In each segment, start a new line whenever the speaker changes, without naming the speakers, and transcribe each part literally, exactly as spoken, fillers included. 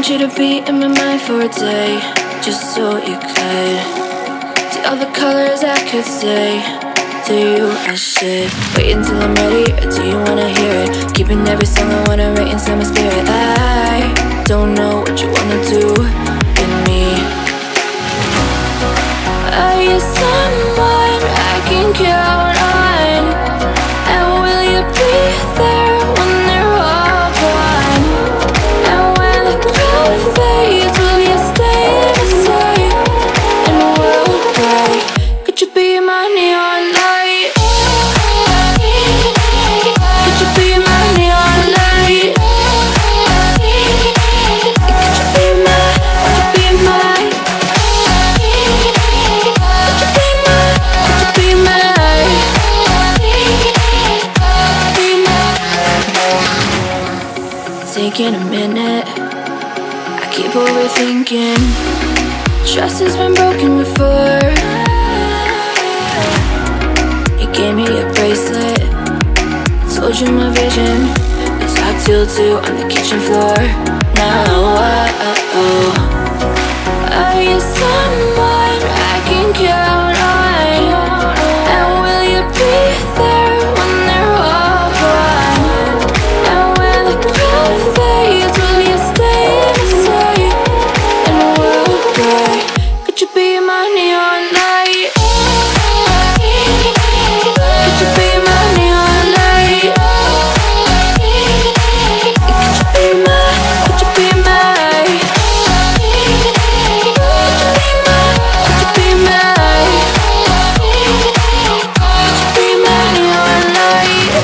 want you to be in my mind for a day, just so you could see all the colors I could say to you I should. Wait until I'm ready, or do you wanna hear it? Keeping every song I wanna write inside my spirit. I don't know what you wanna do with me. Are you someone I can count on? And will you be there when they're all gone? And when the crowd fades, will you stay the same? And we'll play. Could you be my neon light? Could you be my neon light? Could you be my, could you be my? Could you be my, could you be my? Be my. Taking a minute, I keep overthinking. Trust has been broken before. You gave me a bracelet, I told you my vision. We talked till two on the kitchen floor. Now, oh, are you someone I can count on? And will you be there when they're all gone? And when the crowd fades, will you stay the same? And we'll play. Could you be my neon light? Could you be my neon light? Could you be my, could you be my? Could you be my, could you be my? Could you be my neon light?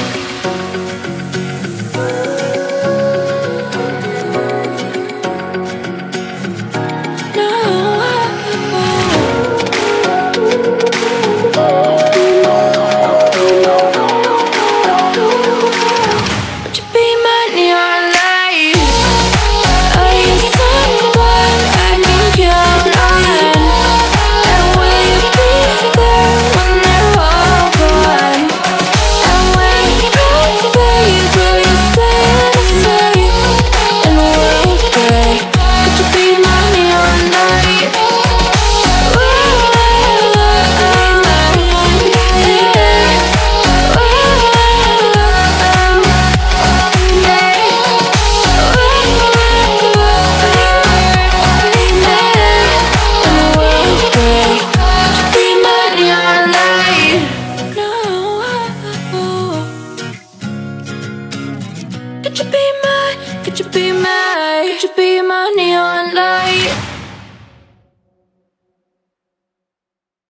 Would you be my neon light? Are you someone I can count on? And will you be there when they're all gone? And when the crowd fades, will you stay the same? And we'll play. Could you be my neon light? Could you be my, could you be my, could you be my neon light?